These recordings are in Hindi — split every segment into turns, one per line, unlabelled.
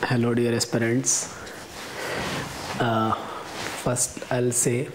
Hello dear aspirants. First I'll say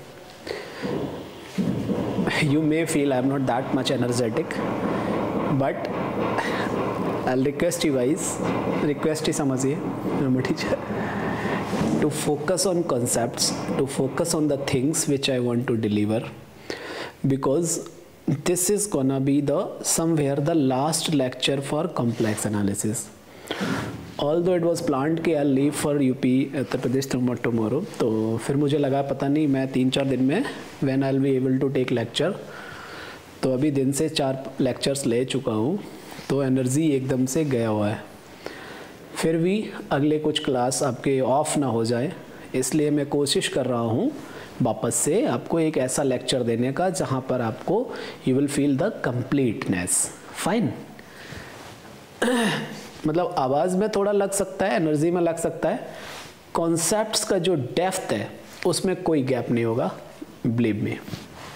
you may feel I'm not that much energetic, but I'll request you guys, request ही समझिए, I'm a teacher, to focus on concepts, to focus on the things which I want to deliver, because this is gonna be the somewhere the last lecture for complex analysis. Although it was planned कि I'll leave for UP Uttar Pradesh tomorrow, तो फिर मुझे लगा पता नहीं मैं 3-4 दिन में when I'll be able to take lecture, तो अभी दिन से 4 lectures ले चुका हूँ, तो एनर्जी एकदम से गया हुआ है. फिर भी अगले कुछ क्लास आपके ऑफ ना हो जाए, इसलिए मैं कोशिश कर रहा हूँ वापस से आपको एक ऐसा लेक्चर देने का जहाँ पर आपको you will feel the completeness. Fine. मतलब आवाज़ में थोड़ा लग सकता है, एनर्जी में लग सकता है, कॉन्सेप्ट्स का जो डेप्थ है उसमें कोई गैप नहीं होगा, बिलीव मी.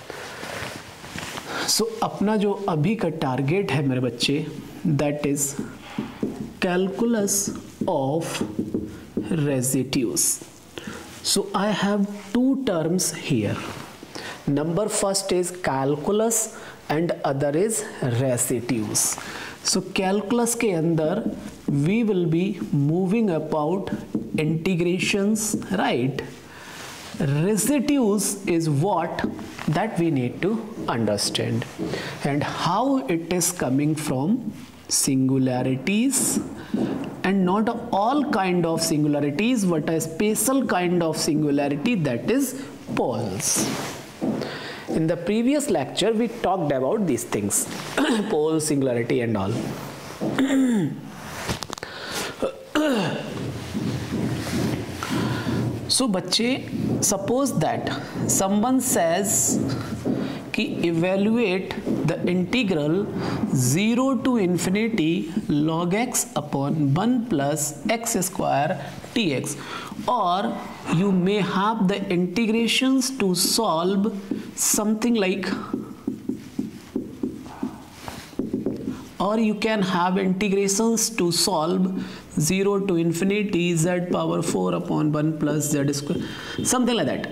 सो अपना जो अभी का टारगेट है मेरे बच्चे, that is calculus of residues. So I have two terms here. Number first is calculus and other is residues. So calculus के अंदर we will be moving about integrations, right? Residues is what that we need to understand, and how it is coming from singularities, and not all kind of singularities, but a special kind of singularity, that is poles. In the previous lecture we talked about these things, pole, singularity and all. So बच्चे, suppose that someone says कि evaluate the integral 0 to infinity log x upon 1 plus x square dx, or you may have the integrations to solve something like, or you can have integrations to solve 0 to infinity z power 4 upon 1 plus z square, something like that.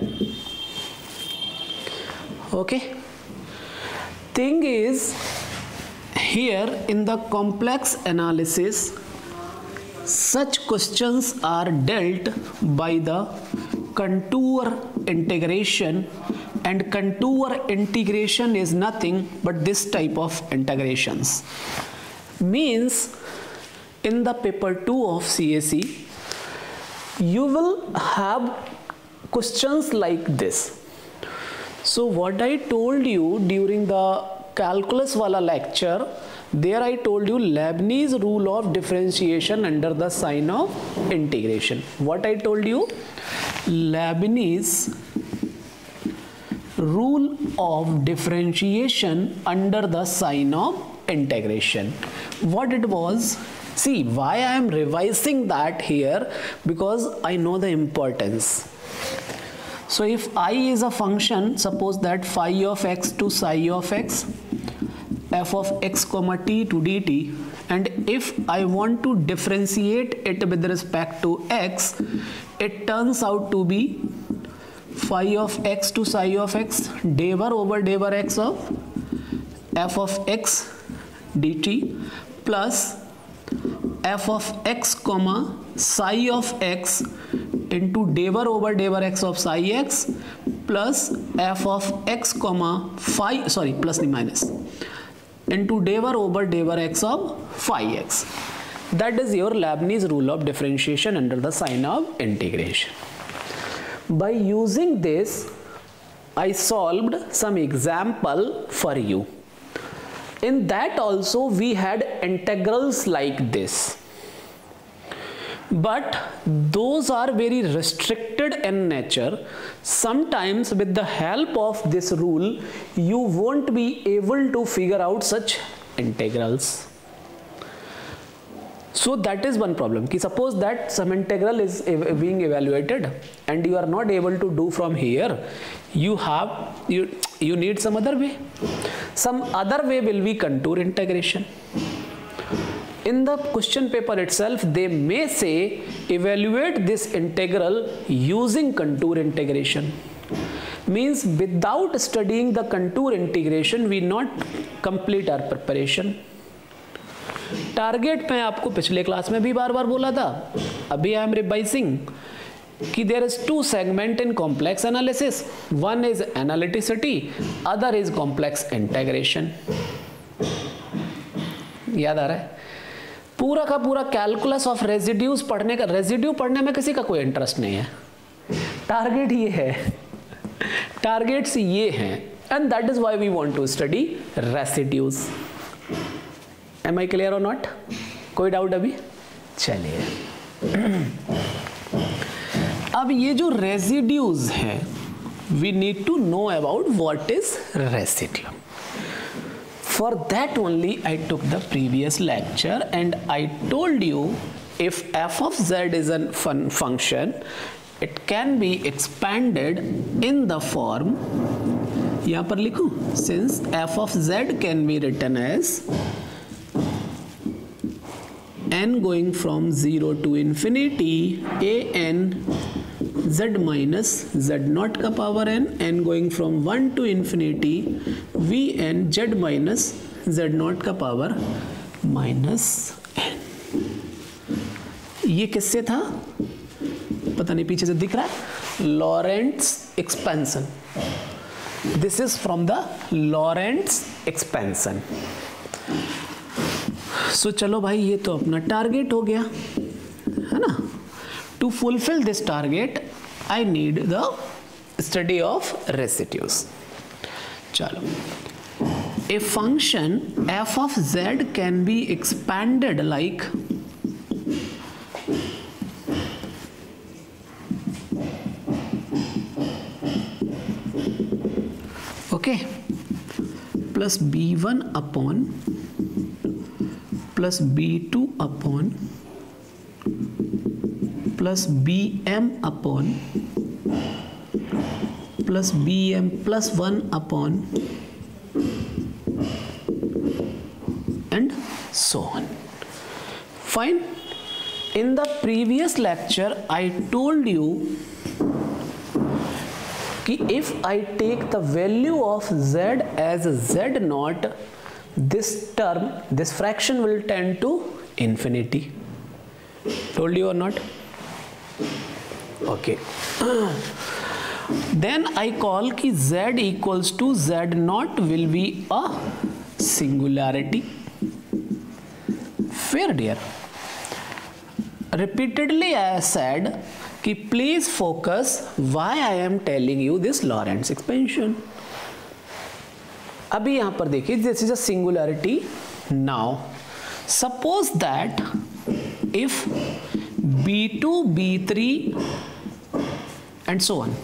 Okay. Thing is, here in the complex analysis, such questions are dealt by the contour integration, and contour integration is nothing but this type of integrations. Means in the paper 2 of CSE you will have questions like this. So what I told you during the calculus wala lecture, there I told you Leibniz rule of differentiation under the sign of integration. What I told you? Leibniz rule of differentiation under the sign of integration. What it was? See, why I am revising that here, because I know the importance. So if I is a function, suppose that phi of x to psi of x, f of x comma t to dt, and if I want to differentiate it with respect to x, it turns out to be phi of x to psi of x derivative over derivative x of f of x dt plus f of x comma psi of x into derivative over derivative x of psi x plus f of x comma phi, sorry, plus the minus, into derivative over derivative x of phi x. That is your Leibniz rule of differentiation under the sign of integration. By using this, I solved some example for you. In that also we had integrals like this, but those are very restricted in nature. Sometimes with the help of this rule you won't be able to figure out such integrals. So that is one problem, कि suppose that some integral is being evaluated and you are not able to do from here, you need some other way. Some other way will be contour integration. in the question paper itself they may say evaluate this integral using contour integration. Means without studying the contour integration we not complete our preparation. Target मैं आपको पिछले क्लास में भी बार बार बोला था, अभी आई एम रिवाइजिंग कि there is two segment in complex analysis, one is analyticity, other is complex integration. याद आ रहा है? पूरा का पूरा कैलकुलस ऑफ रेजिड्यूज पढ़ने का, रेजिड्यू पढ़ने में किसी का कोई इंटरेस्ट नहीं है, टारगेट ये है, टारगेट्स ये हैं, and that is why we want to study residues. Am I clear और नॉट? कोई डाउट अभी? चलिए अब ये जो रेसिड्यूज हैं we need to know about what is residue. For that only I took the previous lecture and I told you if f of z is a function, it can be expanded in the form, यहाँ पर लिखूं, since f of z can be written as n going from 0 to infinity a n z minus z naught का power n going from 1 to infinity v n z minus z naught का पावर minus n. ये किससे था पता नहीं, पीछे से दिख रहा है, Laurent's expansion. This is from the Laurent's expansion. So चलो भाई ये तो अपना टारगेट हो गया है ना. To fulfill this target, I need the study of residues. चलो, a function f of z can be expanded like okay plus b1 upon plus b2 upon plus bm upon plus bm plus 1 upon and so on. Fine. In the previous lecture I told you कि if I take the value of z as z naught, this term, this fraction will tend to infinity. Told you or not? Okay. Then I call कि z equals to z naught will be a singularity. Fair dear. Repeatedly I said कि please focus why I am telling you this Lorentz expansion. अभी यहां पर देखिए, this is a singularity. Now suppose that if b2 b3 and so on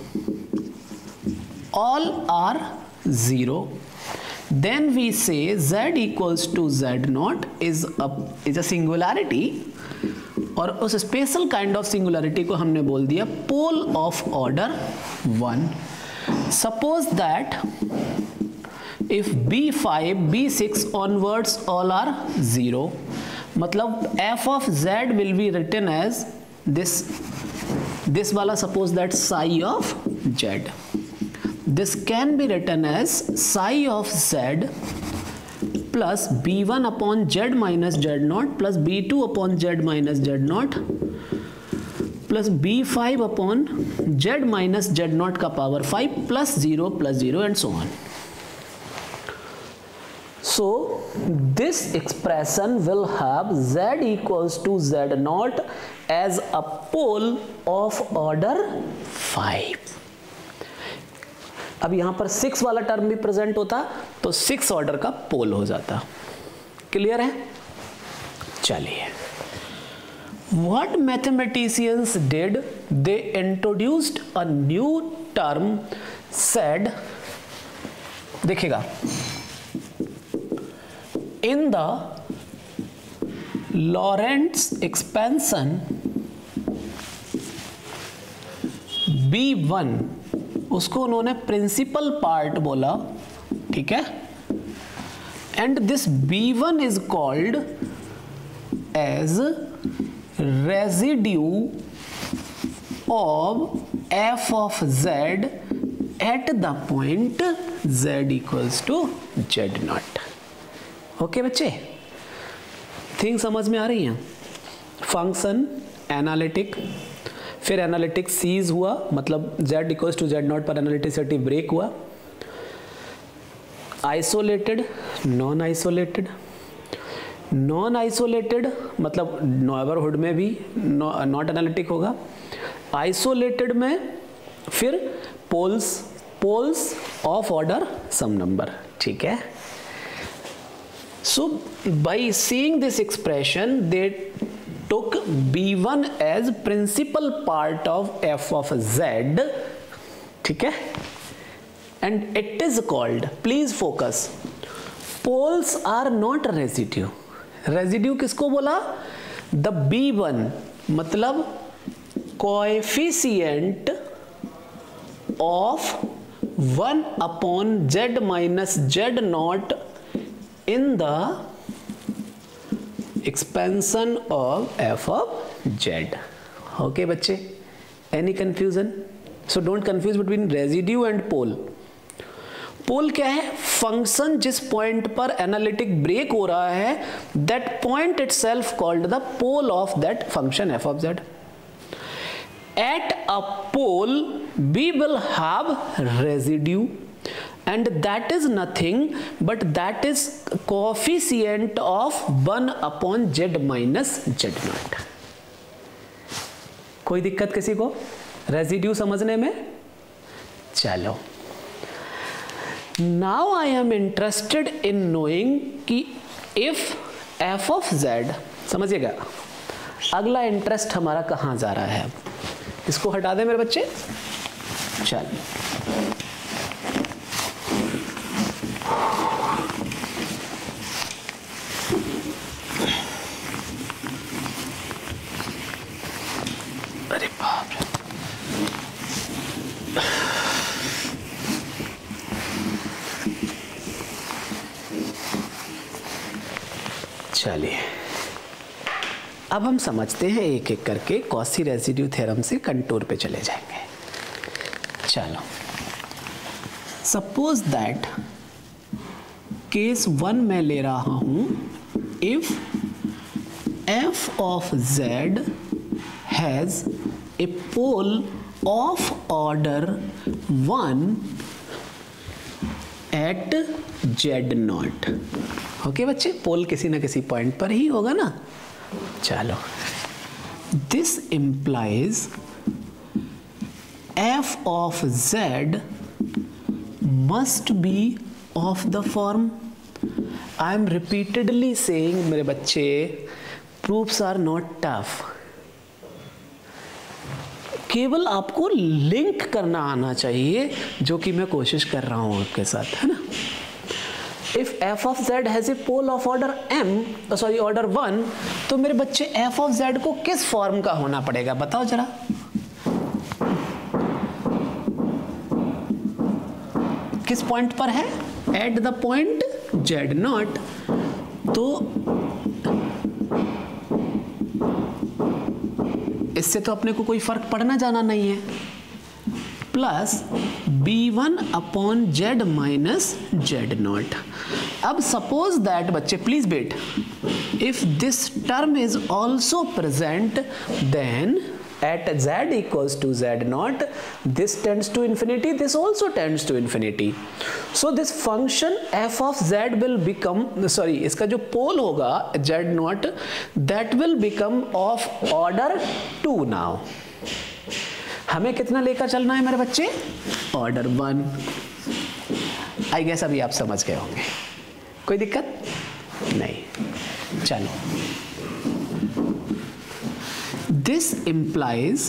all are 0, then we say z equals to z naught is a singularity, और उस स्पेशल काइंड ऑफ सिंगुलरिटी को हमने बोल दिया pole of order 1. Suppose that if b5 b6 onwards all are 0, मतलब f of z will be written as this वाला, suppose that psi of z. This can be written as psi of z plus b1 upon z minus z naught plus b2 upon z minus z naught plus b5 upon z minus z naught का power 5 plus 0 and so on. So this expression will have z equals to z naught as a pole of order 5. अब यहां पर 6 वाला टर्म भी प्रेजेंट होता तो 6 ऑर्डर का पोल हो जाता. क्लियर है? चलिए, what mathematicians did, they introduced a new term said, देखिएगा, in the Laurent's expansion B1, उसको उन्होंने प्रिंसिपल पार्ट बोला, ठीक है, and this B1 is called as residue of f of z at the point z equals to z naught. Okay बच्चे, थिंग समझ में आ रही है? फंक्शन एनालिटिक, फिर एनालिटिक सीज हुआ, मतलब z equals to z not पर एनालिटिसिटी ब्रेक हुआ. Isolated, non isolated. Non isolated मतलब नेबरहुड में भी नॉट एनालिटिक होगा. आइसोलेटेड में फिर poles of order some number. ठीक है. So by seeing this expression they took B1 as principal part of f of z. ठीक है. And it is called, please focus, poles are not residue. Residue किसको बोला? द B1 मतलब coefficient of 1 upon z minus z naught in the expansion of f of z. Okay बच्चे, any confusion? So don't confuse between residue and pole. Pole क्या है? फंक्शन जिस पॉइंट पर एनालिटिक ब्रेक हो रहा है, that point itself called the pole of that function F of Z. At a pole we will have residue and that is nothing but that is coefficient of 1 upon z minus z naught. कोई दिक्कत किसी को रेजिड्यू समझने में? चलो, now I am interested in knowing कि if f of z, समझिएगा अगला इंटरेस्ट हमारा कहां जा रहा है. इसको हटा दें मेरे बच्चे. चल, अरे बाप रे, चलिए अब हम समझते हैं एक एक करके. कॉची रेजिड्यू थ्योरम से कंटूर पे चले जाएंगे. चलो, सपोज दैट केस 1 में ले रहा हूं. If f of z has a pole of order 1 at z naught. Okay बच्चे, पोल किसी ना किसी पॉइंट पर ही होगा ना. चलो, this implies f of z must be of the form. I am repeatedly saying मेरे बच्चे, proofs are not tough. केवल आपको लिंक करना आना चाहिए, जो कि मैं कोशिश कर रहा हूं आपके साथ, है ना. If f of z has a pole of order order 1, तो मेरे बच्चे f of z को किस फॉर्म का होना पड़ेगा बताओ जरा. किस पॉइंट पर है? At the point z naught. तो इससे तो अपने को कोई फर्क पड़ना जाना नहीं है. Plus b1 upon z minus z naught. अब सपोज दैट बच्चे, please wait, if this term is also present, then at z equals to z naught, this tends to infinity, this also tends to infinity. So this function f of z will become, sorry, इसका जो पोल होगा z naught, that will become of order 2 now. हमें कितना लेकर चलना है मेरे बच्चे? ऑर्डर 1. आई गेस अभी आप समझ गए होंगे. कोई दिक्कत नहीं. चलो, this implies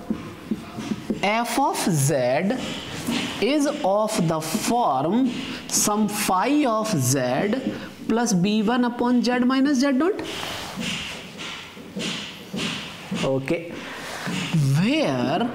f of z is of the form some phi of z plus b1 upon z minus z naught. Okay, where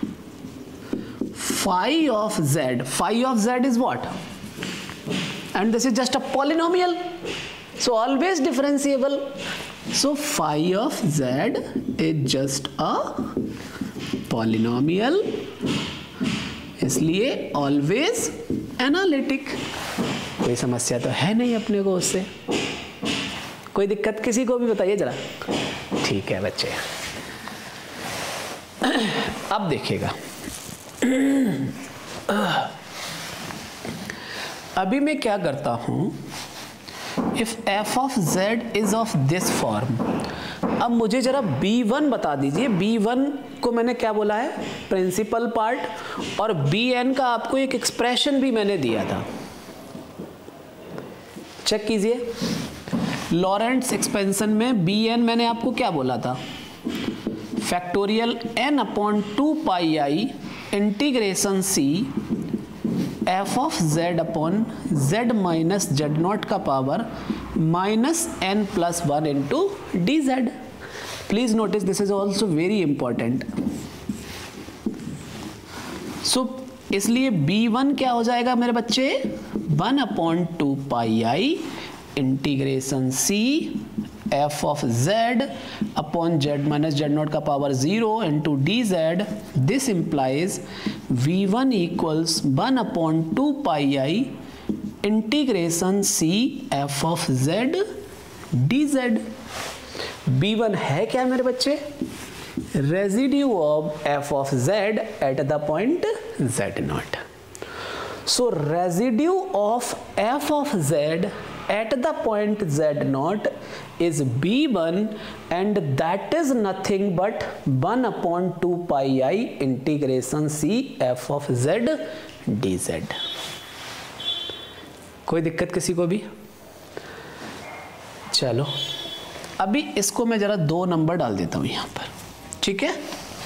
phi of z is what? And this is just a polynomial, so always differentiable. So phi of z is just a polynomial, इसलिए always analytic. कोई समस्या तो है नहीं अपने को उससे, कोई दिक्कत किसी को भी बताइए जरा. ठीक है बच्चे, अब देखिएगा. अभी मैं क्या करता हूं, if f of z is of this form. अब मुझे जरा b1 बता दीजिए. b1 को मैंने क्या बोला है, प्रिंसिपल पार्ट, और bn का आपको एक एक्सप्रेशन भी मैंने दिया था, चेक कीजिए. लॉरेंट्स एक्सपेंशन में bn मैंने आपको क्या बोला था, factorial n upon 2 pi I integration c f of z upon z minus Z not का power minus n plus 1 into D Z. Please notice this is also very important. So इसलिए b1 क्या हो जाएगा मेरे बच्चे, 1 upon 2 pi I integration c f of z upon z minus Z not का power 0 into D Z. This implies v1 equals 1 upon 2 pi I integration c f of z dz. b1 है क्या मेरे बच्चे, residue of f of z at the point z not. So residue of f of z at the point z naught is b1 and that is nothing but 1 upon 2 pi I integration c f of z dz. कोई दिक्कत किसी को भी? चलो अभी इसको मैं जरा 2 नंबर डाल देता हूं यहां पर, ठीक है.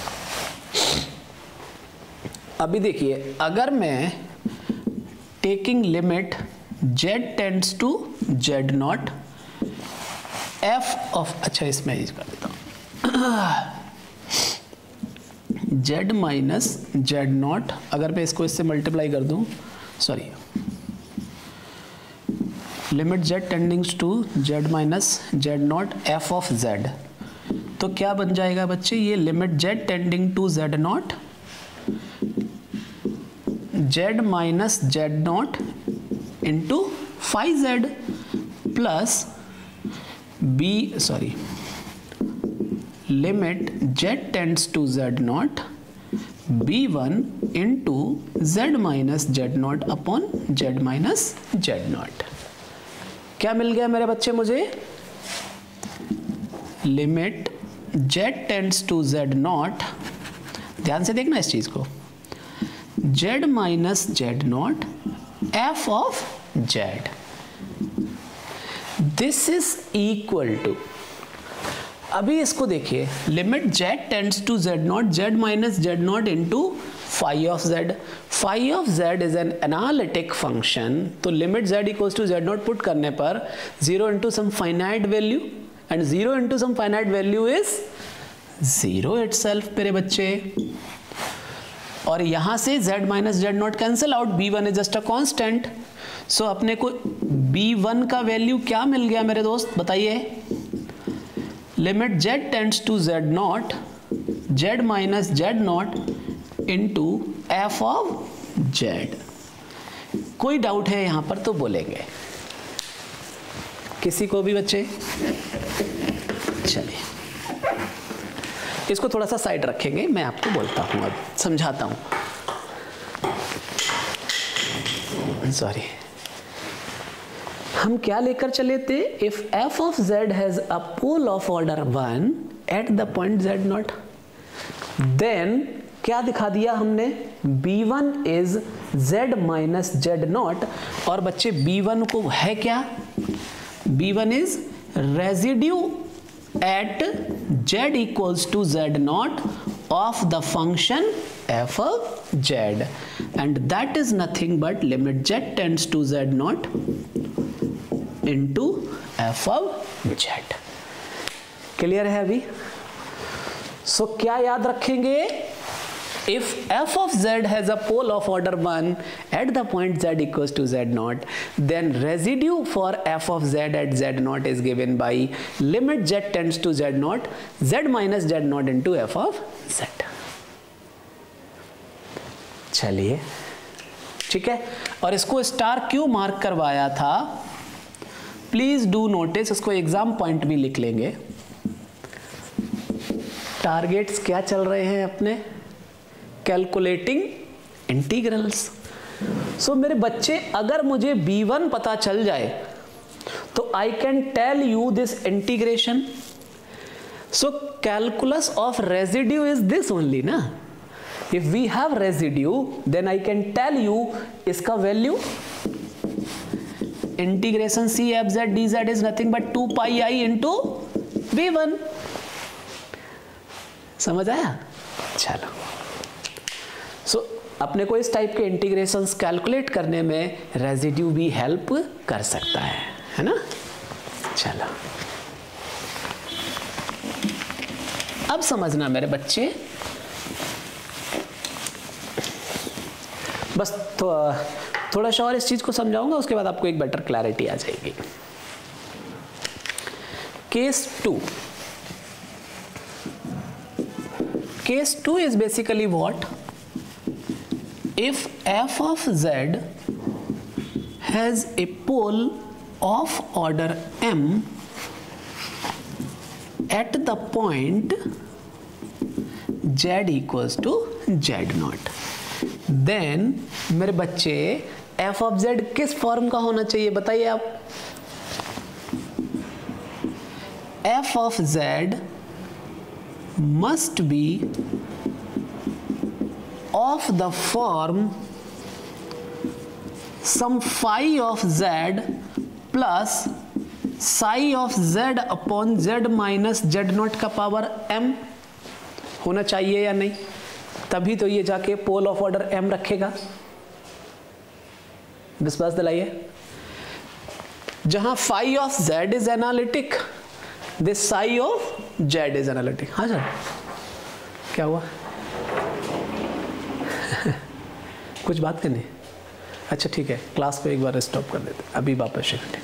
अभी देखिए, अगर मैं taking limit z tends to z naught f of, अच्छा इसमें यूज कर देता हूं, z माइनस जेड नॉट, अगर मैं इसको इससे मल्टीप्लाई कर दूं, sorry, limit z tendings to z minus Z naught f of z, तो क्या बन जाएगा बच्चे, ये limit z tending to z naught z minus Z naught into five Z plus b, sorry, limit z tends to z naught b1 into z minus Z naught upon z minus Z naught. क्या मिल गया मेरे बच्चे मुझे, limit z tends to z naught, ध्यान से देखना इस चीज को, z minus Z naught f of z. This is equal to, अभी इसको देखिए, limit z tends to z naught z minus Z naught into phi of z. Phi of z is an analytic function, तो limit z equals to z naught put करने पर 0 into some finite value, and 0 into some finite value is 0 itself मेरे बच्चे. और यहां से z minus Z not cancel out, b1 is just a constant. So अपने को b1 का वैल्यू क्या मिल गया मेरे दोस्त बताइए, limit z tends to z naught z minus Z naught into f of z. कोई डाउट है यहां पर तो बोलेंगे, किसी को भी बच्चे? चलिए इसको थोड़ा सा साइड रखेंगे, मैं आपको बोलता हूं, अब समझाता हूं. सॉरी, हम क्या लेकर चले थे, if f of z has a pole of order 1 at the point z naught, then क्या दिखा दिया हमने, b1 is z minus Z naught. और बच्चे b1 को है क्या, b1 is residue at z equals to z naught of the function f of z, and that is nothing but limit z tends to z naught into f of z. Clear है अभी? सो क्या याद रखेंगे, if f of z has a pole of order 1 at the point z equals to z naught, then residue for f of z at z naught is given by limit z tends to z naught, z minus z naught into f of z. चलिए ठीक है, और इसको स्टार क्यों मार्क करवाया था, प्लीज डू नोटिस, इसको एग्जाम पॉइंट भी लिख लेंगे. टारगेट्स क्या चल रहे हैं अपने, कैलकुलेटिंग इंटीग्रल्स. सो मेरे बच्चे, अगर मुझे b1 पता चल जाए तो I can tell you this integration. So calculus of residue is this only ना. If we have residue then I can tell you इसका वैल्यू. Integration C F Z D Z is nothing but 2 pi I into v1. समझ आया. चलो, सो अपने को इस टाइप के इंटीग्रेशंस कैलकुलेट करने में रेजिड्यू भी हेल्प कर सकता है ना. चलो, अब समझना मेरे बच्चे, बस थोड़ा सा और इस चीज को समझाऊंगा, उसके बाद आपको एक बेटर क्लैरिटी आ जाएगी. Case 2. Case 2 is basically what? If f of z has a pole of order m at the point z equals to z naught, then मेरे बच्चे f of z किस फॉर्म का होना चाहिए बताइए आप. f of z must be of the form some phi of z plus psi of z upon z minus z naught का पावर m होना चाहिए या नहीं, तभी तो ये जाके पोल ऑफ ऑर्डर m रखेगा. विश्वास दिलाइए. जहां phi of z is analytic, this psi of z is analytic. हाँ सर, क्या हुआ? कुछ बात करनी? अच्छा ठीक है, क्लास को एक बार स्टॉप कर देते, अभी वापस शिफ्ट.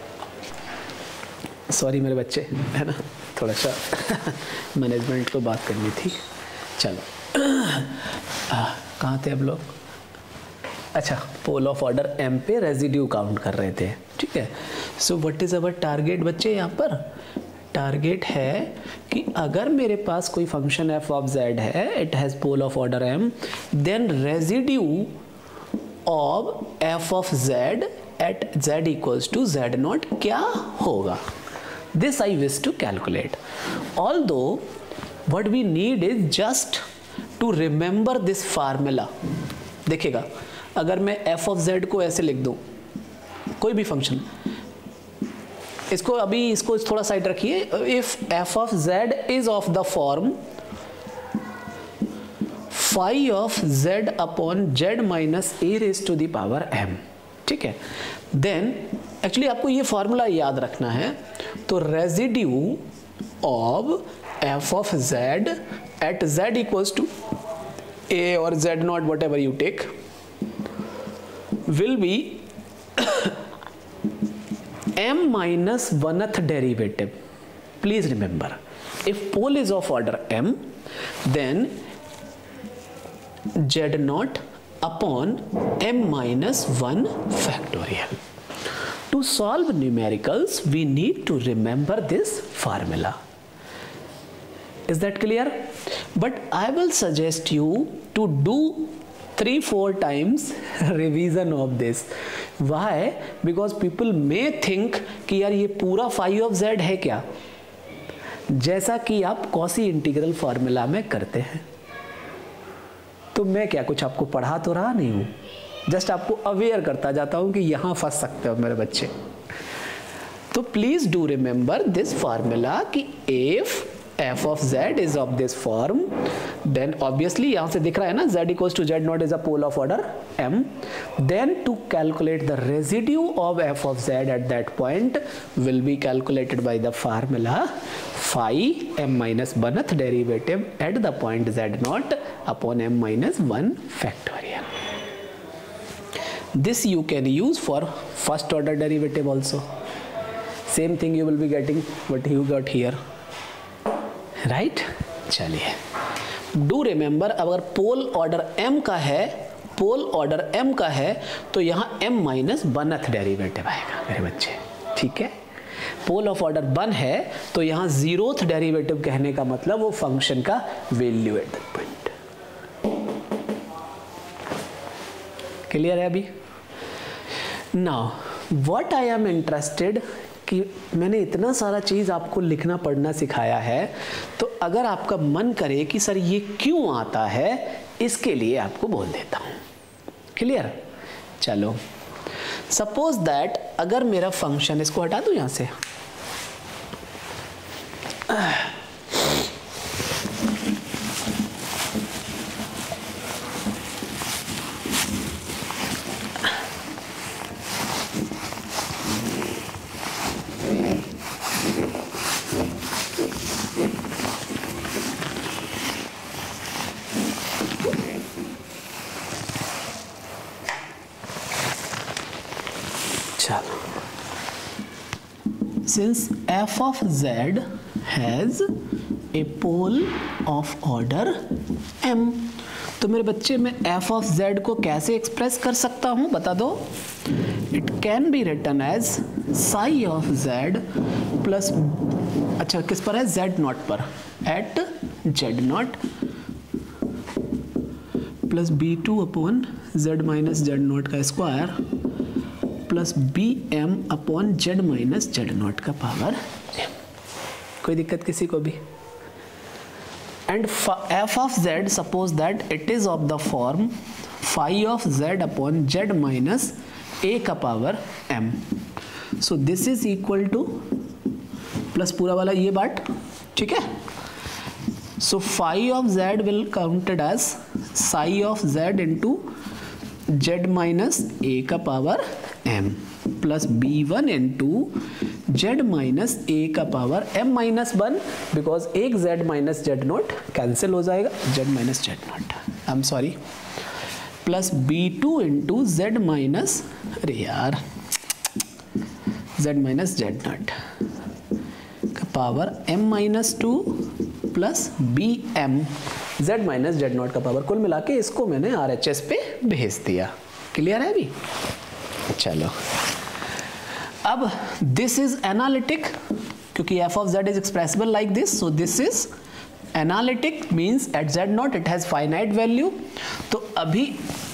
सॉरी मेरे बच्चे, है ना, थोड़ा सा मैनेजमेंट को बात करनी थी. चलो, कहाँ थे अब लोग? अच्छा, पोल ऑफ ऑर्डर m पे रेजिड्यू काउंट कर रहे थे. ठीक है. So what is our target बच्चे? यहाँ पर टारगेट है कि अगर मेरे पास कोई फंक्शन f ऑफ z है, it has pole of order m, then residue of f of z at z equals to z naught क्या होगा. This I wish to calculate. Although what we need is just to remember this formula. देखिएगा, अगर मैं f ऑफ z को ऐसे लिख दूं, कोई भी फंक्शन, इसको थोड़ा साइड रखिए. If f of z is of the form phi of z upon z minus a raise to the power m, ठीक है, देन एक्चुअली आपको ये फॉर्मूला याद रखना है. तो residue of f of z at z equals to a और z naught whatever you take will be m minus 1th derivative. Please remember, if pole is of order m, then z naught upon m minus 1 factorial. To solve numericals, we need to remember this formula. Is that clear? But I will suggest you to do 3-4 times revision of this. Why? Because people may think कि यार ये पूरा phi of z है क्या, जैसा कि आप कॉसी इंटीग्रल फॉर्मूला में करते हैं. तो मैं क्या कुछ आपको पढ़ा तो रहा नहीं हूँ, जस्ट आपको अवेयर करता जाता हूँ कि यहाँ फंस सकते हो मेरे बच्चे. तो please do remember this formula कि if f of z is of this form, then obviously यहाँ से दिख रहा है ना z equals to z naught is a pole of order m. Then to calculate the residue of f of z at that point will be calculated by the formula phi m minus nth derivative at the point z naught upon m minus 1 factorial. This you can use for first order derivative also. Same thing you will be getting what you got here. Right चलिए, डू रिमेंबर अगर पोल ऑर्डर m का है, पोल ऑर्डर m का है तो यहाँ m माइनस 1th डेरिवेटिव आएगा मेरे बच्चे, ठीक है। पोल ऑफ ऑर्डर 1 है तो यहाँ 0th डेरिवेटिव कहने का मतलब वो फंक्शन का value at that point. Clear है अभी? Now what I am interested कि मैंने इतना सारा चीज़ आपको लिखना पढ़ना सिखाया है, तो अगर आपका मन करे कि सर ये क्यों आता है, इसके लिए आपको बोल देता हूँ। क्लियर? चलो, सपोज दैट अगर मेरा फंक्शन, इसको हटा दूँ यहाँ से, since f of z has a pole of order m, तो मेरे बच्चे मैं f of z को कैसे एक्सप्रेस कर सकता हूँ बता दो। It can be written as psi of z plus, अच्छा किस पर है, z नॉट पर, at z not plus b2 upon z minus z not का square plus b m upon z minus Z not का पावर m। कोई दिक्कत किसी को भी? And f of z, suppose that it is of the form phi of z upon z minus a का power m। So this is equal to plus पूरा वाला ये बात, ठीक है। So phi of z will counted as psi of z into z minus a का power m plus b1 into z minus a का पावर m माइनस 1, बिकॉज एक z minus Z not cancel हो जाएगा, z minus Z not, I am sorry, plus b2 into z minus, अरे यार, z माइनस जेड नॉट का power m minus 2 plus bm z minus Z not का पावर। कुल मिला के इसको मैंने RHS पे भेज दिया। क्लियर है अभी? चलो, अब दिस इज एनालिटिक, क्योंकि f of z is expressible like this, so this is analytic, means at z naught it has finite value। तो अभी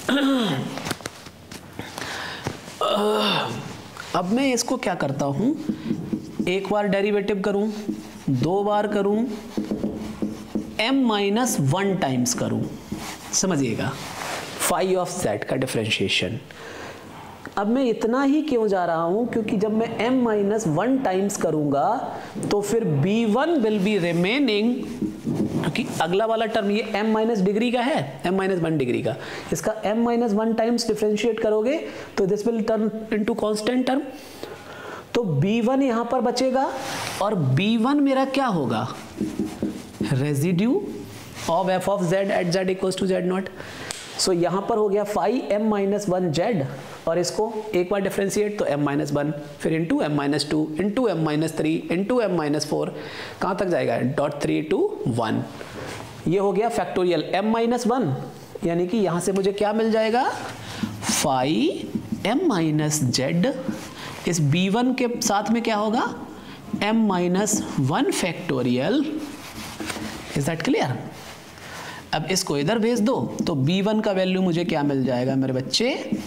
अब मैं इसको क्या करता हूं, एक बार डेरिवेटिव करूं, दो बार करूं, m माइनस 1 टाइम्स करूं, समझिएगा, फाई ऑफ z का डिफरेंशिएशन। अब मैं इतना ही क्यों जा रहा हूं, क्योंकि जब मैं m माइनस 1 टाइम्स करूंगा तो फिर b1 विल बी रिमेनिंग, क्योंकि अगला वाला टर्म ये m माइनस डिग्री का है, m माइनस 1 डिग्री का, इसका m माइनस 1 टाइम्स डिफरेंशिएट करोगे तो this will turn into constant term. तो b1 यहां पर बचेगा और b1 मेरा क्या होगा, residue of f of z at z equals to z not. So यहां पर हो गया फाई m माइनस 1 z, और इसको एक बार डिफरेंशिएट तो m माइनस 1, फिर into m minus 2 into m minus 3 into m minus 4, कहाँ तक जाएगा, .3 to 1। ये हो गया फैक्टोरियल m माइनस 1, यानी कि यहाँ से मुझे क्या मिल जाएगा, फाई m माइनस z, इस b1 के साथ में क्या होगा, m minus 1 factorial. Is that clear? अब इसको इधर भेज दो तो b1 का वैल्यू मुझे क्या मिल जाएगा मेरे बच्चे,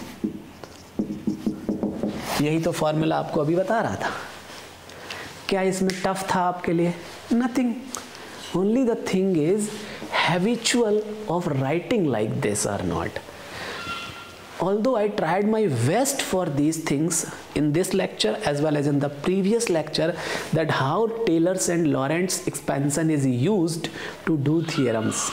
यही तो फॉर्मूला आपको अभी बता रहा था। क्या इसमें टफ था आपके लिए? Nothing, only the thing is habitual of writing like this और not. although I tried my best for these things in this lecture as well as in the previous lecture, that how Taylor's and Lorentz expansion is used to do theorems.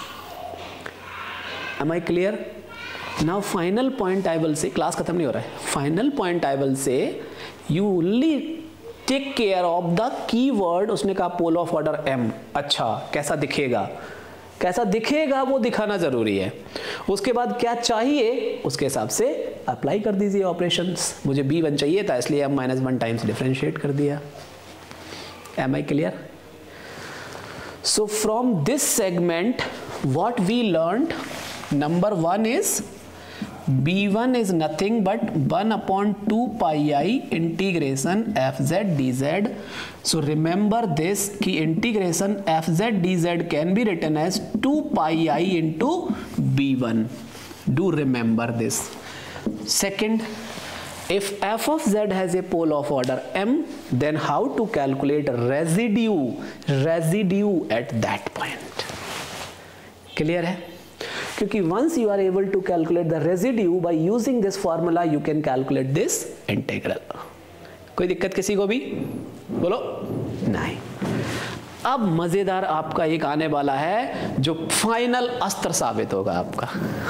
Am I clear? Now final point I will say, class खत्म नहीं हो रहा है, final point I will say, you only take care of the keyword. उसने कहा pole of order m, अच्छा कैसा दिखेगा, कैसा दिखेगा वो दिखाना जरूरी है. उसके बाद क्या चाहिए उसके हिसाब से अप्लाई कर दीजिए ऑपरेशंस. मुझे b1 चाहिए था इसलिए m-1 टाइम्स डिफरेंशिएट कर दिया. Am I clear? So from this segment what we learned, number 1 is b1 is nothing but 1 upon 2 pi I integration fz dz. So remember this कि integration fz dz can be written as 2 pi I into b1. Do remember this. Second, if f of z has a pole of order m, then how to calculate residue at that point. Clear है? क्योंकि once you are able to calculate the residue by using this formula, you can calculate this integral. कोई दिक्कत किसी को भी? बोलो नहीं. अब मजेदार आपका एक आने वाला है जो फाइनल अस्त्र साबित होगा आपका.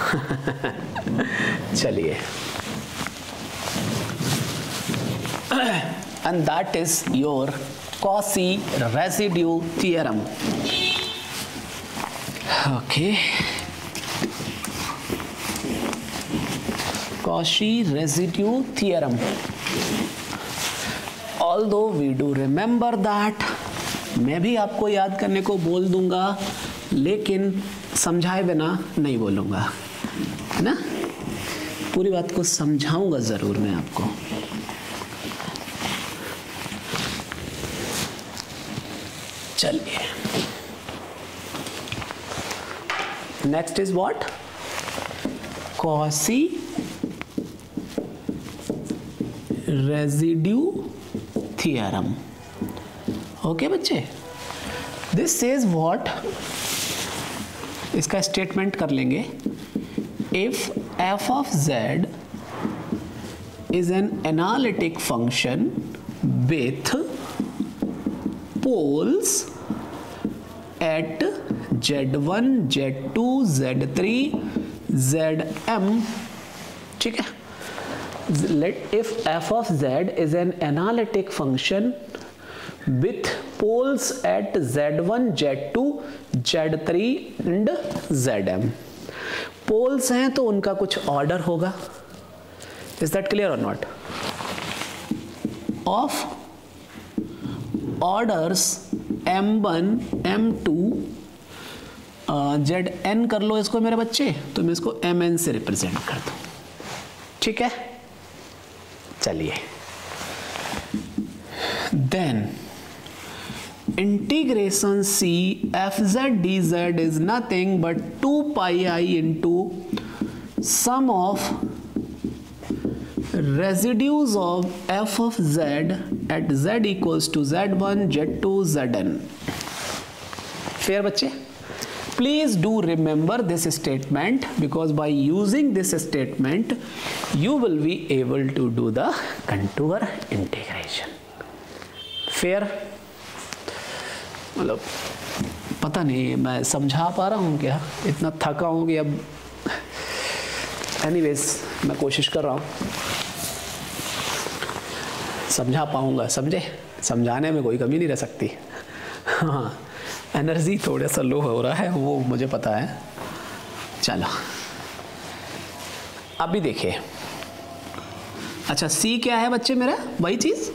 चलिए, and that is your Cauchy residue theorem. Okay. Cauchy residue theorem. Although we do remember that, मैं भी आपको याद करने को बोल दूंगा लेकिन समझाए बिना नहीं बोलूंगा, है ना. पूरी बात को समझाऊंगा जरूर मैं आपको. चलिए, next is what? Cauchy residue theorem. Okay बच्चे, दिस सेज व्हाट, इसका स्टेटमेंट कर लेंगे. If f of z is an analytic function with poles at z1 z2 z3 zm, ठीक है. Let if f of z is an analytic function with poles at z1 z2 z3 and zm. Poles हैं तो उनका कुछ ऑर्डर होगा. इज दैट क्लियर और not? Of orders m1 m2 zn कर लो इसको मेरे बच्चे, तो मैं इसको mn से रिप्रेजेंट कर दूं. ठीक है, चलिए. Then integration c fz dz is nothing but 2 pi I into sum of residues of f of z at z equals to z1 z2 zn. Fair बच्चे? Please do remember this statement, because by using this statement you will be able to do the contour integration. Fair? मतलब पता नहीं मैं समझा पा रहा हूँ क्या, इतना थका हूँ कि अब एनीवेज मैं कोशिश कर रहा हूँ समझा पाऊँगा. समझे? समझाने में कोई कमी नहीं रह सकती. हाँ, एनर्जी थोड़ा सा लो हो रहा है वो मुझे पता है. चलो अभी देखिए. अच्छा, सी क्या है बच्चे मेरा? वही चीज.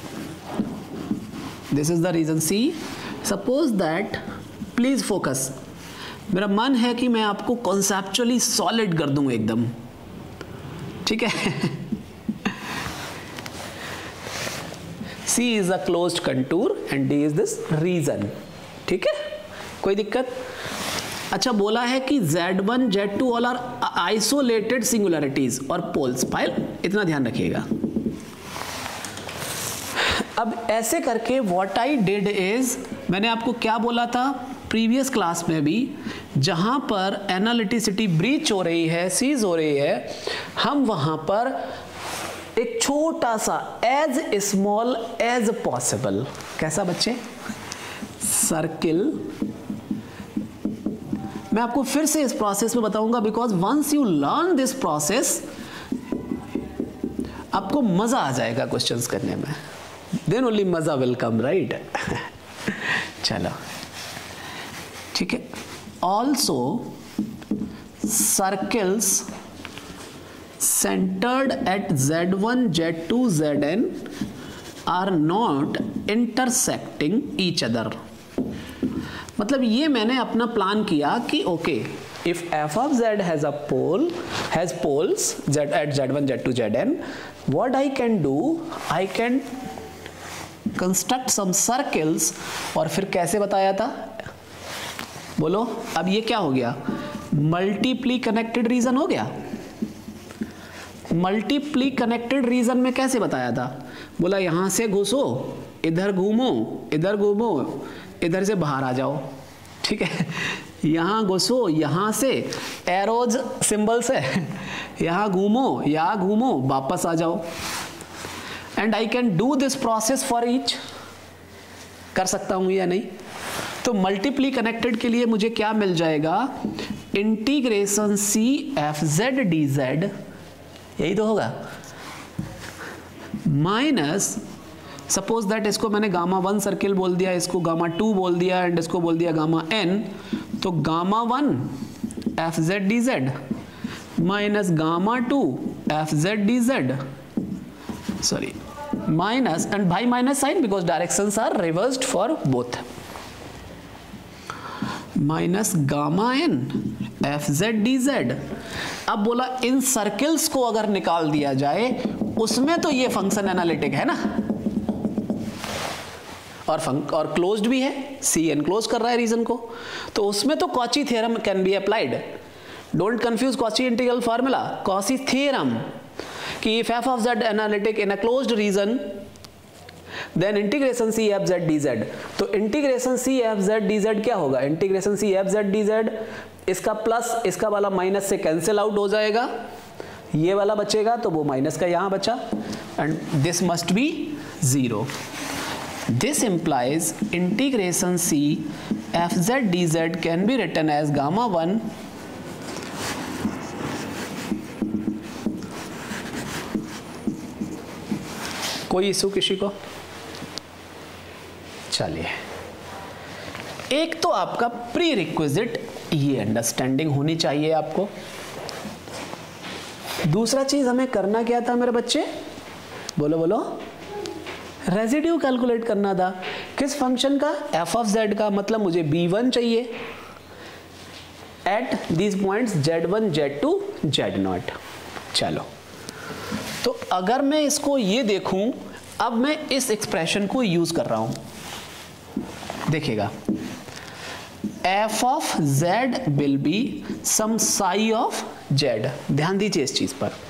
This is the region c. Suppose that, please focus, मेरा मन है कि मैं आपको कॉन्सेप्चुअली सॉलिड कर दूं एकदम. ठीक है. C is a closed contour and d is this region. ठीक है, कोई दिक्कत? अच्छा, बोला है कि Z1 Z2 all are isolated singularities और पोल्स. फाइल इतना ध्यान रखिएगा. अब ऐसे करके व्हाट आई डिड इज, मैंने आपको क्या बोला था प्रीवियस क्लास में भी जहां पर एनालिटिसिटी ब्रीच हो रही है, सीज हो रही है, हम वहां पर एक छोटा सा एज स्मॉल एज पॉसिबल, कैसा बच्चे, सर्किल। मैं आपको फिर से इस प्रोसेस में बताऊंगा because once you learn this process आपको मजा आ जाएगा क्वेश्चंस करने में, देन ओनली मजा विल कम, राइट। चलो ठीक है। Also circles centered at Z1, Z2, Zn are not intersecting each other। मतलब ये मैंने अपना प्लान किया कि okay, if f of z has poles z at Z1, Z2, Zn, what I can do, I can construct some circles। और फिर कैसे बताया था, बोलो। अब ये क्या हो गया, मल्टीप्ली कनेक्टेड रीजन हो गया। मल्टीप्ली कनेक्टेड रीजन में कैसे बताया था, बोला यहां से घुसो, इधर घूमो, इधर घूमो, इधर से बाहर आ जाओ, ठीक है। यहां घुसो, यहां से एरोज सिंबल से यहां घूमो, यहां घूमो, वापस आ जाओ। And I can do this process for each, कर सकता हूं या नहीं। तो मल्टीप्ली कनेक्टेड के लिए मुझे क्या मिल जाएगा, integration C F Z D z, यही तो होगा, माइनस सपोज दैट इसको मैंने गामा 1 सर्किल बोल दिया, इसको गामा 2 बोल दिया एंड इसको बोल दिया गामा n, तो gamma 1 f Z D z minus gamma 2 f Z D z, sorry minus, and by minus sign because directions are reversed for both, minus gamma n f Z D z. अब बोला इन सर्किल्स को अगर निकाल दिया जाए, उसमें तो ये फंक्शन एनालिटिक है ना, और क्लोज्ड भी है, सी एनक्लोज कर रहा है रीजन को, तो उसमें तो Cauchy theorem can be applied. Don't confuse Cauchy integral formula, Cauchy theorem, कि if f of z analytic in a closed region then integration C F Z D z. तो integration C F Z D z क्या होगा, integration C F Z D z, इसका प्लस इसका वाला माइनस से कैंसिल आउट हो जाएगा, ये वाला बचेगा तो वो माइनस का यहां बचा, and this must be 0। This implies integration C F Z D z can be written as gamma 1 कोई इशू किसी को। चलिए, एक तो आपका प्री रिक्विजिट ये अंडरस्टैंडिंग होनी चाहिए आपको। दूसरा चीज हमें करना क्या था मेरे बच्चे, बोलो बोलो, रेजिड्यू कैलकुलेट करना था। किस फंक्शन का, एफ ऑफ जेड का, मतलब मुझे b1 चाहिए at these points z1, z2, z0। चलो, तो अगर मैं इसको ये देखूं, अब मैं इस एक्सप्रेशन को यूज कर रहा हूं, देखिएगा, f of z will be some psi of z। ध्यान दीजिए इस चीज पर,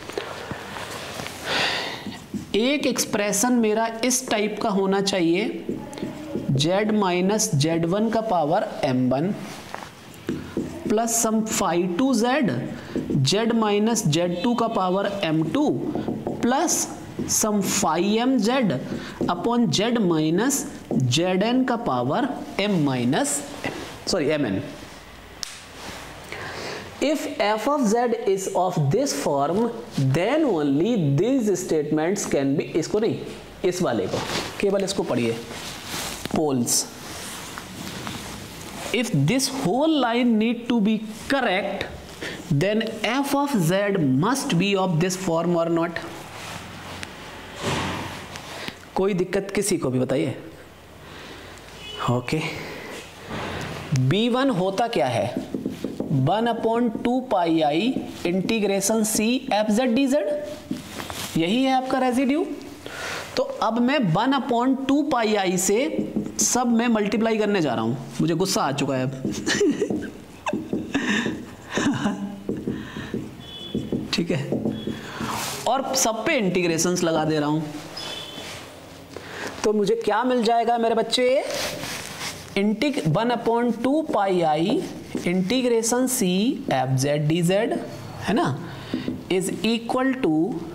एक एक्सप्रेशन मेरा इस टाइप का होना चाहिए, z माइनस z1 का power m1 plus some phi two z minus z2 का power m2 plus some phi mz upon z minus zn का power mn। If f of z is of this form, then only these statements can be, इसको नहीं, इस वाले को, केवल इसको पढ़िए, poles। If this whole line need to be correct, then f of z must be of this form or not। कोई दिक्कत किसी को भी बताइए। ओके, b1 होता क्या है, 1/2 पाई आई integration C F Z D z, यही है आपका रेजिड्यू। तो अब मैं 1/2 पाई आई से सब में मल्टीप्लाई करने जा रहा हूं, मुझे गुस्सा आ चुका है अब ठीक है, और सब पे इंटीग्रेशंस लगा दे रहा हूं। तो मुझे क्या मिल जाएगा मेरे बच्चे, 1/2 पाई आई integration C F Z D z है ना, is equal to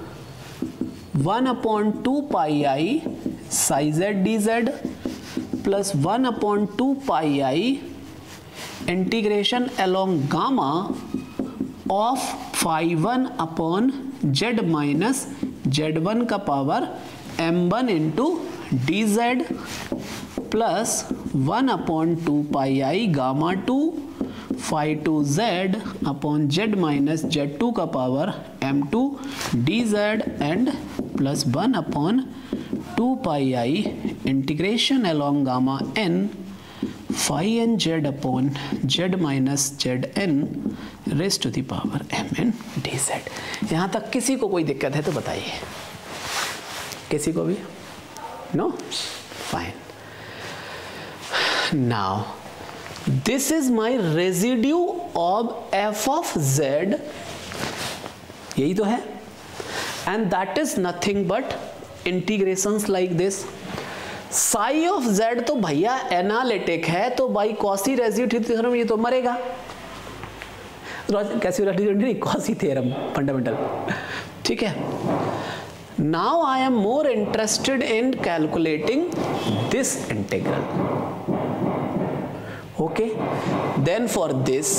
1/2 pi i psi z D z plus 1/2 pi I integration along gamma of phi 1 upon z minus z1 का power m1 into D z plus 1/2 pi i गामा 2 phi 2 z upon z minus z2 का power m2 d z and plus 1/2 pi I integration along gamma n phi n z upon z minus z n raise to the power m n d z. यहाँ तक किसी को कोई दिक्कत है तो बताइए, किसी को भी? No? Fine. Now this is my residue of f of z, यही तो है, and that is nothing but integrations like this. Psi of z तो भैया एनालिटिक है, तो बाई कॉसी रेजिड्यू थ्योरम ये तो मरेगा। कैसी नहीं, कॉसी थ्योरम फंडामेंटल, ठीक है। Now I am more interested in calculating this integral, okay, then for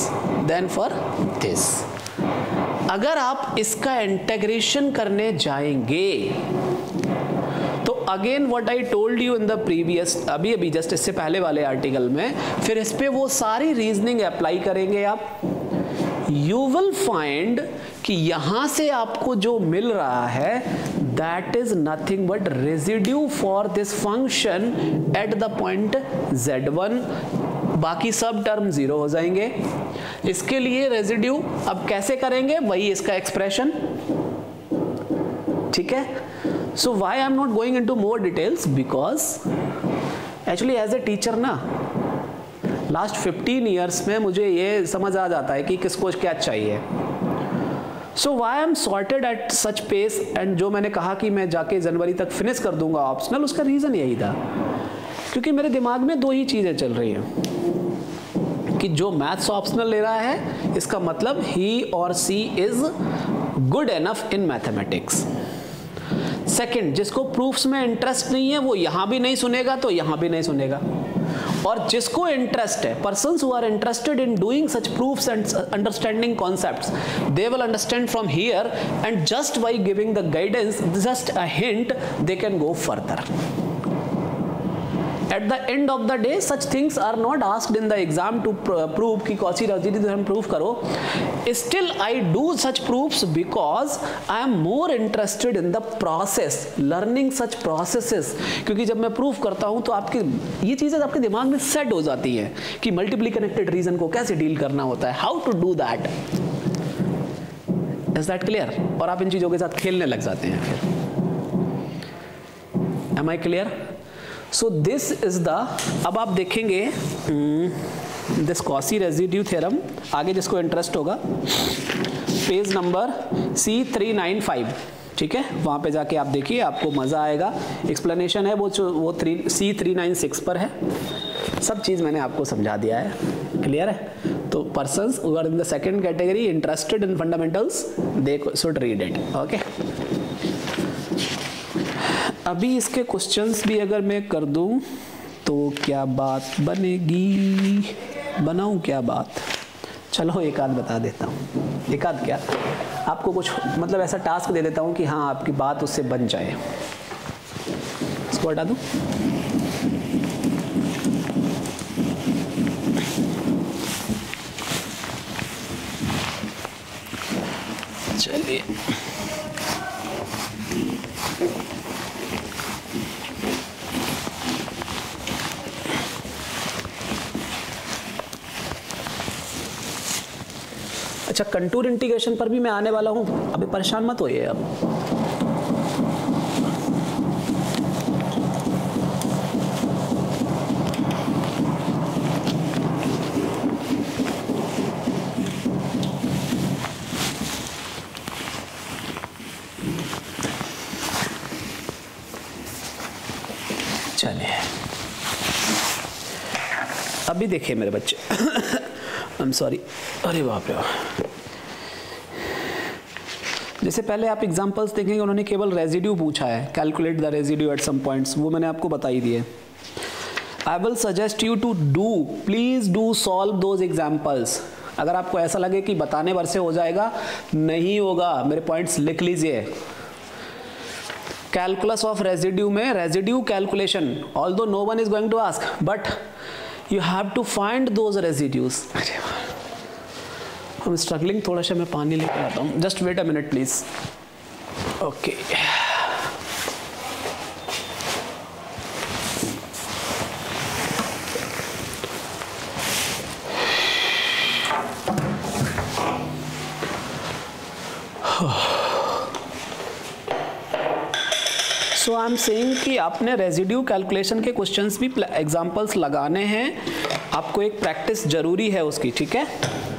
this. अगर आप इसका इंटीग्रेशन करने जाएंगे तो again what I told you in the previous, अभी जस्ट इससे पहले वाले आर्टिकल में, फिर इस पे वो सारी रीजनिंग अप्लाई करेंगे आप। यू विल फाइंड कि यहां से आपको जो मिल रहा है that is nothing but residue for this function at the point z1, बाकी सब टर्म जीरो हो जाएंगे। इसके लिए रेजिड्यू अब कैसे करेंगे, वही इसका एक्सप्रेशन, ठीक है। So why I am not going into more details, because actually as a teacher ना लास्ट 15 ईयर्स में मुझे ये समझ आ जाता है कि किसको क्या चाहिए। So why I am sorted at such pace, and जो मैंने कहा कि मैं जाके जनवरी तक फिनिश कर दूंगा ऑप्शनल, उसका रीजन यही था क्योंकि मेरे दिमाग में दो ही चीजें चल रही हैं कि जो मैथ्स ऑप्शनल ले रहा है इसका मतलब ही और c is good enough in mathematics. Second, जिसको प्रूफ्स में इंटरेस्ट नहीं है वो यहां भी नहीं सुनेगा तो यहां भी नहीं सुनेगा, और जिसको इंटरेस्ट है, persons who are interested in doing such proofs and understanding concepts, they will understand from here, and just by giving the guidance, just a hint, they can go further. At the end of the day, such things are not asked in the exam to prove कि कॉची रेजिड्यू थ्योरम प्रूव करो. Still I do such proofs because I am more interested in the process, learning such processes. क्योंकि जब मैं प्रूफ करता हूं तो आपके ये चीजें आपके दिमाग में सेट हो जाती हैं कि मल्टीपली कनेक्टेड रीजन को कैसे डील करना होता है, how to do that. Is that clear? और आप इन चीजों के साथ खेलने लग जाते हैं फिर. Am I clear? So this is the, अब आप देखेंगे दिस कॉसी रेजिड्यू थ्योरम, आगे जिसको इंटरेस्ट होगा पेज नंबर C395, ठीक है, वहां पे जाके आप देखिए, आपको मजा आएगा. एक्सप्लेनेशन है वो C396 पर है. सब चीज मैंने आपको समझा दिया है. क्लियर है? तो persons who are in the second category interested in fundamentals, they should read it. Okay, अभी इसके क्वेश्चंस भी अगर मैं कर दूं तो क्या बात बनेगी, बनाऊं क्या बात? चलो एक आध बता देता हूं. एक आध क्या, आपको कुछ मतलब ऐसा टास्क दे देता हूं कि हाँ आपकी बात उससे बन जाए. इसको हटा दूं. चलिए, अच्छा, कंटूर इंटीग्रेशन पर भी मैं आने वाला हूं, अभी परेशान मत होइए. अब चलिए, अभी देखिए मेरे बच्चे आई एम सॉरी, अरे बाप रे बाप। जैसे पहले आप एग्जांपल्स देखेंगे, उन्होंने केवल रेजिड्यू पूछा है, calculate the residue at some points, वो मैंने आपको बता ही दिए। I will suggest you to do, please do solve those examples. अगर आपको ऐसा लगे कि बताने भर से हो जाएगा, नहीं होगा, मेरे पॉइंट्स लिख लीजिए। कैलकुलस ऑफ रेजिड्यू में residue calculation, although no one is going to ask, but you have to find those residues. I'm struggling, थोड़ा सा मैं पानी लेकर आता हूँ, just wait a minute please. Okay, so I am saying कि आपने रेजिड्यू कैलकुलेशन के क्वेश्चंस भी एग्जांपल्स लगाने हैं, आपको एक प्रैक्टिस जरूरी है उसकी, ठीक है।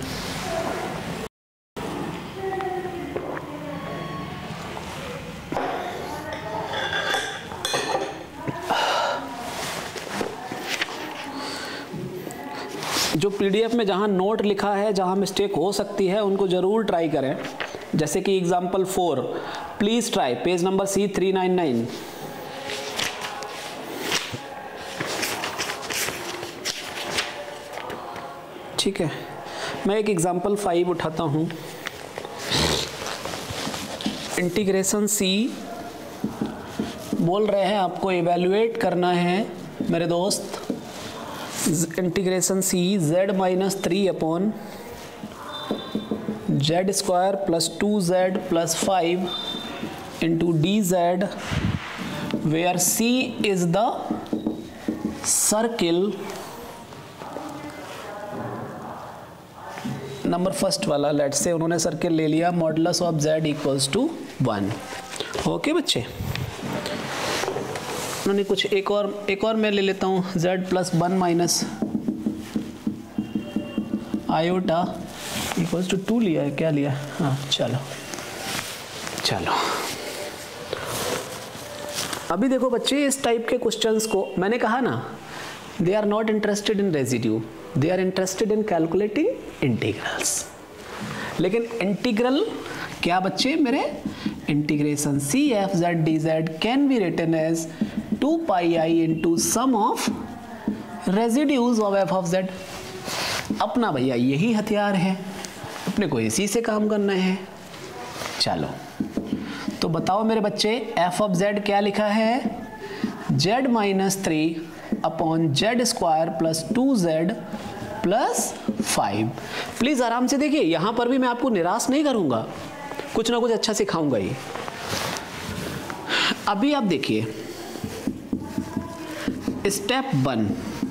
जो पीडीएफ में जहां नोट लिखा है, जहां मिस्टेक हो सकती है, उनको जरूर ट्राई करें। जैसे कि example 4, please try, page number C399। ठीक है, मैं एक एग्जांपल 5 उठाता हूं। इंटीग्रेशन C बोल रहे हैं आपको इवेल्युएट करना है मेरे दोस्त। Integration C z-3 upon z square plus 2z plus 5 into dz, where C is the circle, number first वाला, लेट्स से उन्होंने सर्किल ले लिया, modulus of z equals to 1। Okay बच्चे, उन्होंने कुछ एक और मैं ले लेता हूँ, z plus 1 minus iota equals to 2 लिया है, क्या लिया, हाँ चलो। अभी देखो बच्चे, इस टाइप के क्वेश्चंस को मैंने कहा ना, they are not interested in residue, they are interested in calculating integrals. लेकिन इंटीग्रल क्या बच्चे मेरे, integration C f z dz can be written as 2 pi I into sum of residues of f of z। अपना भैया यही हथियार है, अपने को इसी से काम करना है। चलो तो बताओ मेरे बच्चे, f of z क्या लिखा है, z minus 3 upon z square plus 2z plus 5। Please आराम से देखिए, यहां पर भी मैं आपको निराश नहीं करूंगा, कुछ ना कुछ अच्छा सिखाऊंगा ही। अभी आप देखिए step 1,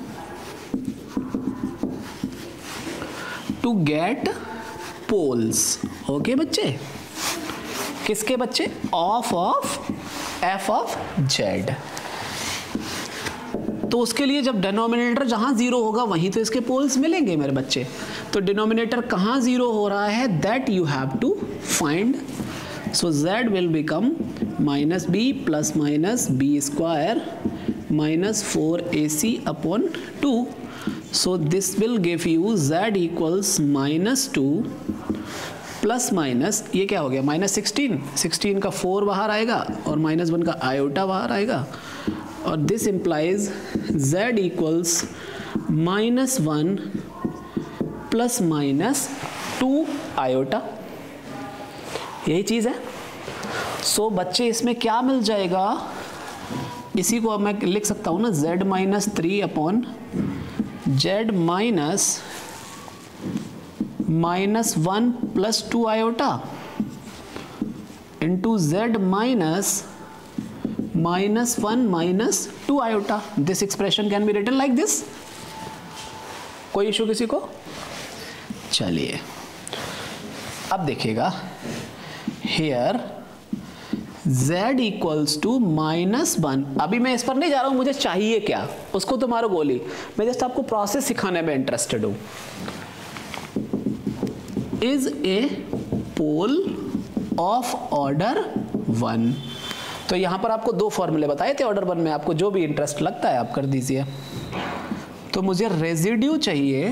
to get poles. Okay बच्चे, किसके बच्चे, ऑफ f ऑफ z। तो उसके लिए जब डिनोमिनेटर जहां 0 होगा वहीं तो इसके पोल्स मिलेंगे मेरे बच्चे। तो डिनोमिनेटर कहां 0 हो रहा है, that you have to find. So z will become minus b plus minus b square minus 4ac upon 2. So this will give you z equals minus 2 plus minus, ये क्या हो गया, माइनस 16 का 4 बाहर आएगा और माइनस 1 का आयोटा बाहर आएगा, और this implies z equals minus 1 plus minus 2 iota, यही चीज़ है। सो बच्चे इसमें क्या मिल जाएगा, इसी को अब मैं लिख सकता हूँ ना, z minus 3 upon z minus 1 plus 2 iota into z minus 1 minus 2 iota. This expression can be written like this. कोई इशू किसी को? चलिए अब देखिएगा, here z equals to minus 1। अभी मैं इस पर नहीं जा रहा हूं, मुझे चाहिए क्या उसको तो मारो गोली, मैं जस्ट आपको प्रोसेस सिखाने में इंटरेस्टेड हूं। Is a pole of order 1। तो यहां पर आपको 2 फॉर्मूले बताए थे ऑर्डर 1 में, आपको जो भी इंटरेस्ट लगता है आप कर दीजिए। तो मुझे रेजिड्यू चाहिए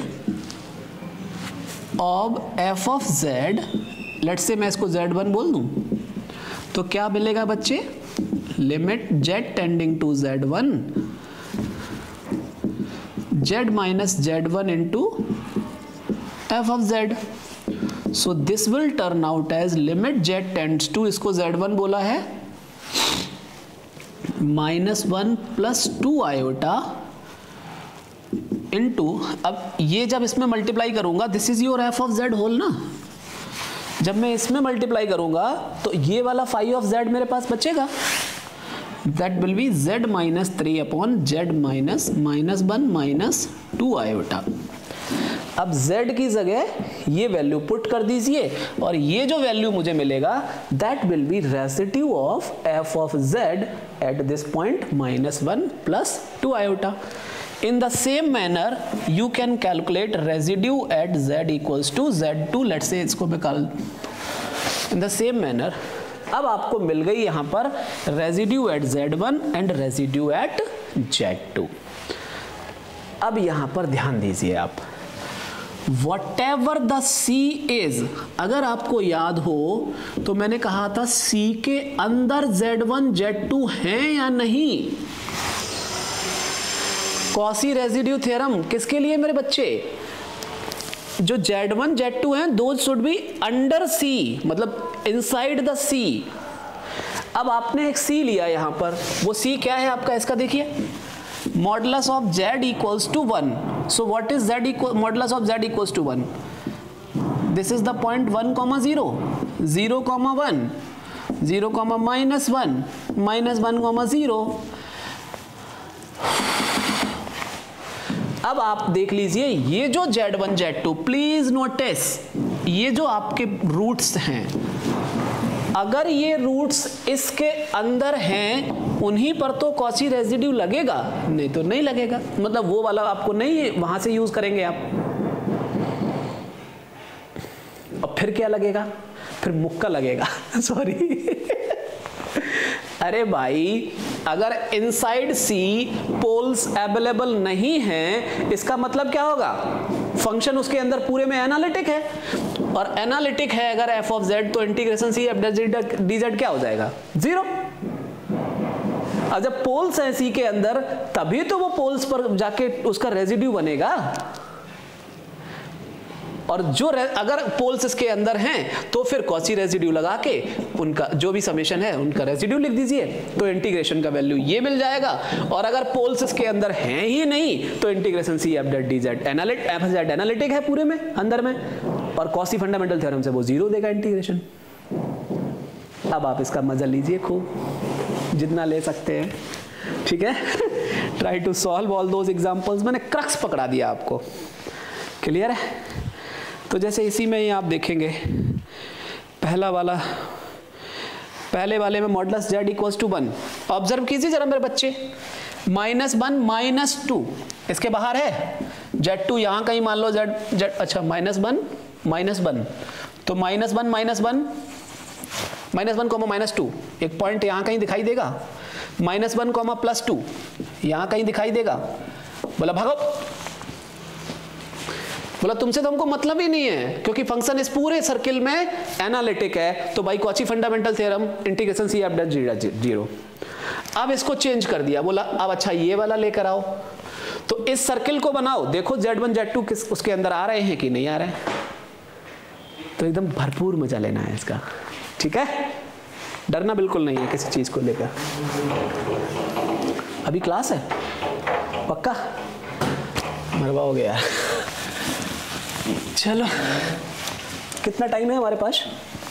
of F of Z, let's say मैं इसको z1 बोल दूं, तो क्या मिलेगा बच्चे, limit z tending to z1 z minus z1 into F of z. So this will turn out as limit z tends to, इसको z1 बोला है, -1 प्लस 2 आयोटा इनटू, अब ये जब इसमें मल्टीप्लाई करूंगा, this is your F of Z whole ना, जब मैं इसमें मल्टीप्लाई करूंगा तो ये वाला फाई ऑफ जेड मेरे पास बचेगा, that will be z minus 3 upon z minus -1 minus 2 iota. अब z की जगह ये वैल्यू पुट कर दीजिए और ये जो वैल्यू मुझे मिलेगा that will be residue of f of z at this point -1 plus 2 iota. In the same manner, you can calculate residue at z equals to z2. Let's say इसको मैं कल in the same manner. अब आपको मिल गई यहाँ पर residue at z1 and residue at z2. अब यहाँ पर ध्यान दीजिए आप, whatever the c is, अगर आपको याद हो तो मैंने कहा था c के अंदर z1 z2 है या नहीं. कॉसी रेजिड्यू थ्योरम किसके लिए मेरे बच्चे, जो Z1 Z2 हैं those should be under C, मतलब इनसाइड द C. अब आपने एक C लिया यहां पर, वो C क्या है आपका, इसका देखिए, modulus of Z equals to 1. So what is Z equal, modulus of Z equals to 1, this is the point 1, 0, 0, 1, 0, -1, -1, 0. अब आप देख लीजिए ये जो Z1 Z2, प्लीज नोटिस ये जो आपके रूट्स हैं, अगर ये रूट्स इसके अंदर हैं उन्हीं पर तो कॉची रेजिड्यू लगेगा, नहीं तो नहीं लगेगा, मतलब वो वाला आपको नहीं वहां से यूज करेंगे आप. और फिर क्या लगेगा, फिर मुक्का लगेगा सॉरी अरे भाई अगर इनसाइड C पोल्स अवेलेबल नहीं हैं, इसका मतलब क्या होगा, फंक्शन उसके अंदर पूरे में एनालिटिक है, और एनालिटिक है अगर f ऑफ z, तो इंटीग्रेशन C f dz क्या हो जाएगा, 0. अब जब पोल्स हैं C के अंदर तभी तो वो पोल्स पर जाके उसका रेजिड्यू बनेगा, और जो अगर पोल्स इसके अंदर हैं तो फिर कॉची रेजिड्यू लगा के उनका जो भी समेशन है उनका रेजिड्यू लिख दीजिए, तो इंटीग्रेशन का वैल्यू ये मिल जाएगा. और अगर पोल्स इसके अंदर हैं ही नहीं तो integration C f dz analytic है पूरे में अंदर में, और कॉची फंडामेंटल थ्योरम से वो 0 देगा इंटीग्रेशन. अब आप इसका मजा लीजिए खूब, जितना ले सकते हैं, ठीक है. Try to solve all those examples. मैंने क्रक्स पकड़ा दिया आपको, क्लियर है. तो जैसे इसी में ही आप देखेंगे पहला वाला, पहले वाले में modulus z equals to 1, observe कीजिए जरा मेरे बच्चे, -1 -2 इसके बाहर है, z2 यहाँ कहीं मान लो z अच्छा -1 तो -1 -1 -2 एक पॉइंट यहाँ कहीं दिखाई देगा, -1 +2 यहाँ कहीं दिखाई देगा. बोला भागो, बोला तुमसे तो हमको मतलब ही नहीं है, क्योंकि फंक्शन इस पूरे सर्किल में एनालिटिक है, तो भाई Cauchy fundamental theorem integration C f dz 0. अब इसको चेंज कर दिया, बोला अब अच्छा ये वाला लेकर आओ, तो इस सर्किल को बनाओ, देखो Z1 Z2 किस उसके अंदर आ रहे हैं कि नहीं आ रहे हैं, तो एकदम भरपूर मजा लेना है इसका, ठीक है. डरना बिल्कुल नहीं है किसी चीज को लेकर. अभी क्लास है पक्का, मरवा हो गया. चलो कितना टाइम है हमारे पास,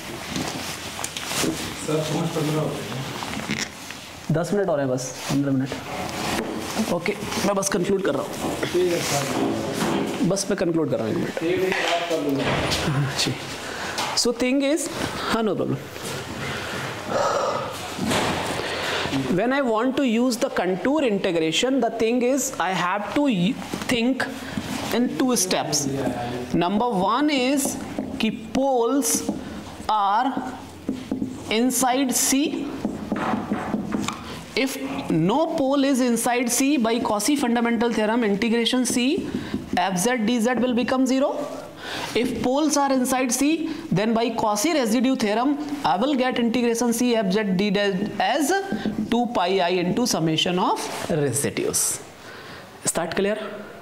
10 मिनट और है बस, 15 मिनट. ओके मैं बस कंक्लूड कर रहा हूँ, बस मैं कंक्लूड कर रहा हूँ 1 मिनट. जी सो थिंग इज, हाँ no problem. When I want to use the contour integration, the thing is I have to think in 2 steps. Number 1 is कि poles are inside C if no pole is inside C, by Cauchy fundamental theorem, integration C fz dz will become 0. If poles are inside C, then by Cauchy residue theorem, I will get integration C fz dz as 2 pi I into summation of residues. Is that clear?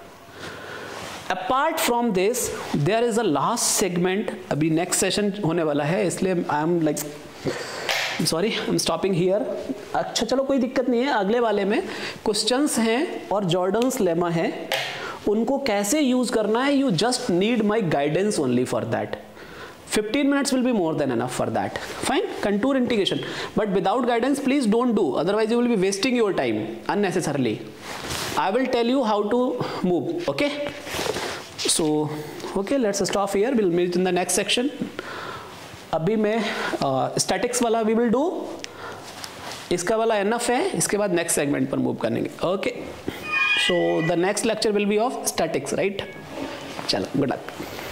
Apart from this, there is a last segment. अभी next session होने वाला है, इसलिए I am like sorry, I am stopping here. अच्छा चलो कोई दिक्कत नहीं है, अगले वाले में क्वेश्चंस हैं और जॉर्डन्स लेमा है, उनको कैसे यूज करना है, you just need my guidance only for that. 15 minutes will be more than enough for that. Fine, contour integration, but without guidance please don't do, otherwise you will be wasting your time unnecessarily. I will tell you how to move. Okay, so okay, let's stop here, we'll meet in the next section. अभी मैं स्टैटिक्स वाला वी विल डू, इसका वाला एनफ है, इसके बाद नेक्स्ट सेगमेंट पर मूव करेंगे. Okay, so the next lecture will be of statics, right? चलो, गुड लक.